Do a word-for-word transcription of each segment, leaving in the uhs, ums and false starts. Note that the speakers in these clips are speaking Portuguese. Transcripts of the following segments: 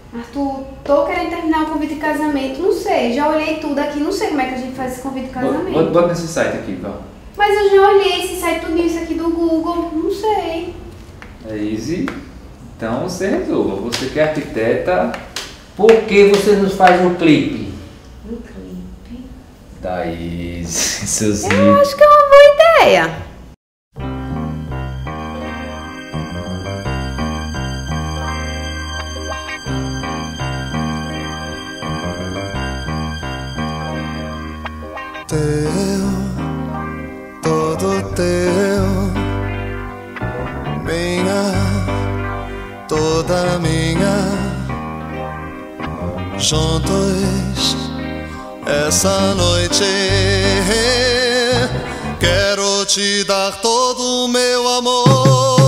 Arthur, tô querendo terminar o convite de casamento, não sei, já olhei tudo aqui, não sei como é que a gente faz esse convite de casamento. Bota, bota nesse site aqui, Val. Mas eu já olhei esse site tudinho, isso aqui do Google, não sei. É easy. Então você resolva. Você que é arquiteta. Por que você nos faz um clipe? Um clipe? Da Easy, seus Eu vídeos. acho que é uma boa ideia. Teu, todo teu, minha, toda minha, juntos essa noite. Quero te dar todo o meu amor.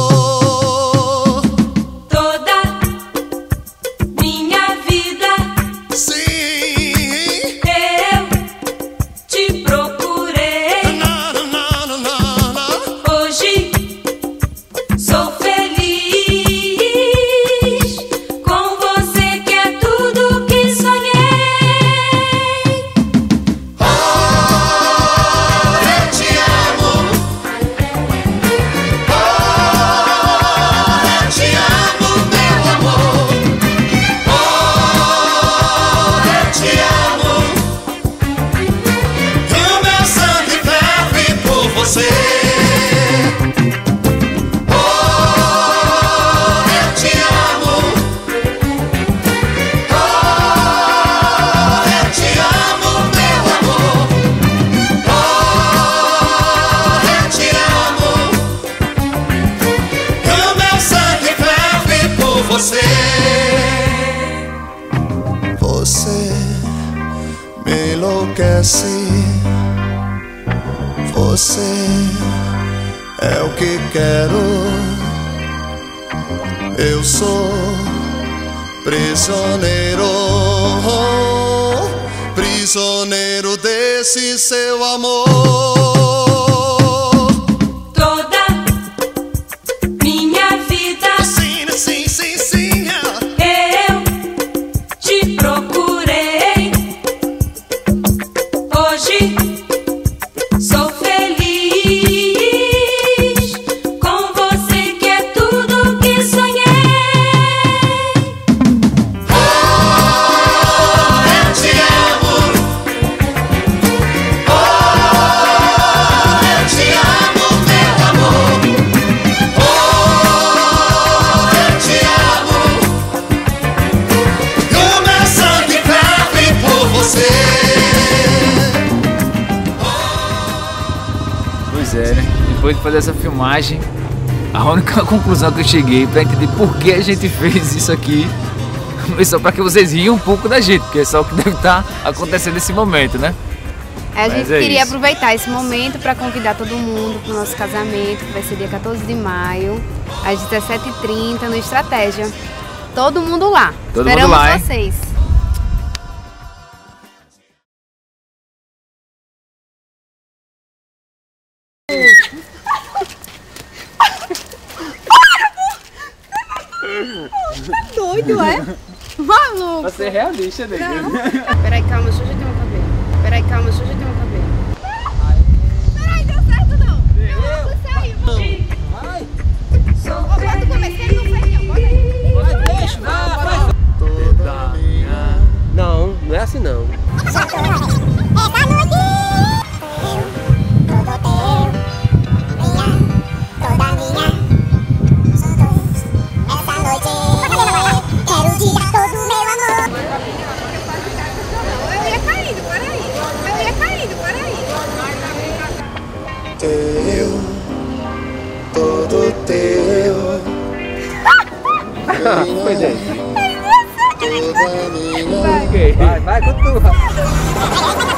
Você me enlouquece. Você é o que quero. Eu sou prisioneiro, prisioneiro desse seu amor. Pois é, né? Depois de fazer essa filmagem, a única conclusão que eu cheguei para entender por que a gente fez isso aqui foi só para que vocês riam um pouco da gente, porque é só o que deve estar acontecendo nesse momento, né? A gente é queria isso. aproveitar esse momento para convidar todo mundo para o nosso casamento, que vai ser dia quatorze de maio, às dezessete e trinta, no Estratégia. Todo mundo lá. Todo Esperamos mundo lá, hein? vocês. Tá doido, é? Maluco! Você é realista, nego. Peraí, calma, deixa eu ajeitar meu cabelo. Peraí, calma, deixa eu ajeitar meu cabelo. Peraí, deu certo não? Deu! Não saiu. Vai! Ó, bota o começo, que ele não fez não, bota aí. Vai, deixa, vai! Não, não é assim não. Teu, todo teu, Foi dentro. toda minha. Vai, vai, continua.